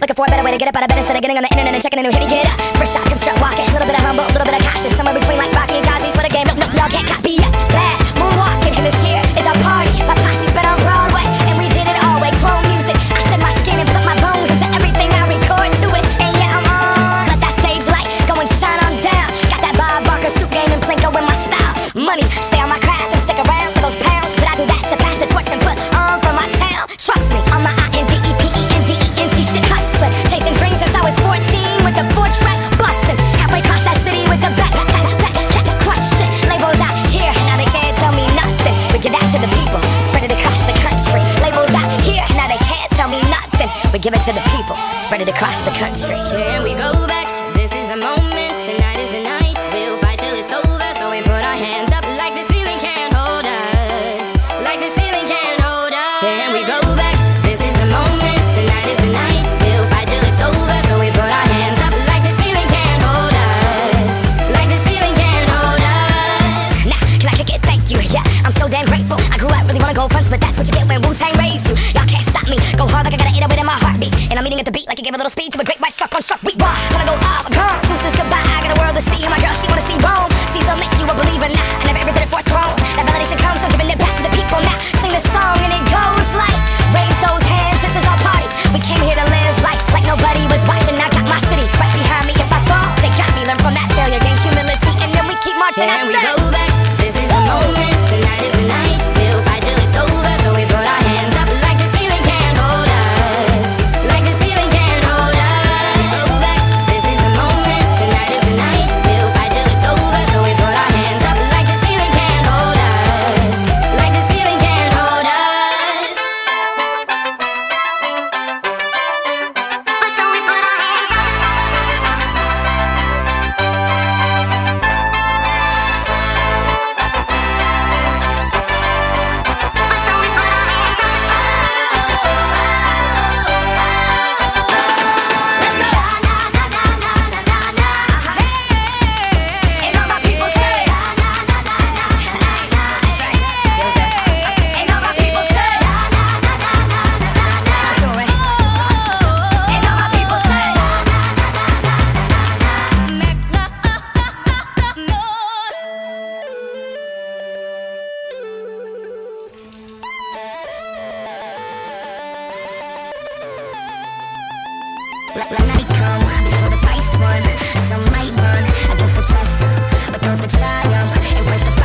Looking for a better way to get up out of bed instead of getting on the internet and checking a new hit. Get up, first shot, come strut walking. A little bit of humble, a little bit of cautious. Somewhere between like Rocky and Cosby's for the game. Nope, y'all can't copy yet. Bad moonwalking, and this here is our party. My posse's been on Broadway, and we did it all way. Chrome music, I shed my skin and put my bones into everything I record to it. And yeah, I'm on. Let that stage light go and shine on down. Got that Bob Barker suit game and Plinko in my style. Money, stay on my craft and stick around for those pounds. But I do that to pass the torch and put on for my town. Trust me, on my INDEPENDENT shit hustling. Chasing dreams since I was 14 with the 4-track bustin'. Halfway across that city with the back crushing. Labels out here, now they can't tell me nothing. We give that to the people, spread it across the country. Labels out here, now they can't tell me nothing. We give it to the people, spread it across the country. Can we go back? This is the moment, tonight is the night. We'll fight till it's over, so we put our hands up like the ceiling can't hold us. Like the ceiling can't hold us. Can we go back? This is the moment, tonight is the night. We'll fight till it's over, so we put our hands up like the ceiling can't hold us. Like the ceiling can't hold us. Nah, can I kick it? Thank you, yeah, I'm so damn grateful. I grew up really wanna go fronts, but that's what you get when Wu-Tang raised you. Y'all can't stop me, go hard like I got an 808 in my heartbeat. And I'm eating at the beat like it gave a little speed to a great white shark on shark. We raw, gonna go up, gone, deuces goodbye. I got a world to see, my girl, she wanna see Rome. Caesar make you a believer, nah, I never ever did it for a throne. That validation comes from giving it back to the people. Now sing this song and it goes like, raise those hands, this is our party. We came here to live life like nobody was watching. I got my city right behind me. If I fall, they got me. Learn from that failure, gain humility, and then we keep marching. Can we go back? This is the moment, tonight is the night. We'll fight till it's over, so we put our hands up like the ceiling can't hold us. Like the ceiling can't hold us. Go back, this is the moment, tonight is the night. We'll fight till it's over, so we put our hands up like the ceiling can't hold us. Like the ceiling can't hold us. So we put our hands up. So we put our hands up. Let's go. Na na na na na na na. And all my people say, Na na na na na na na. that's right. And all my people say, Na na na na na na na. do it. And all my people say, let night come before the price run. Some might run against the test, but those that triumph embrace the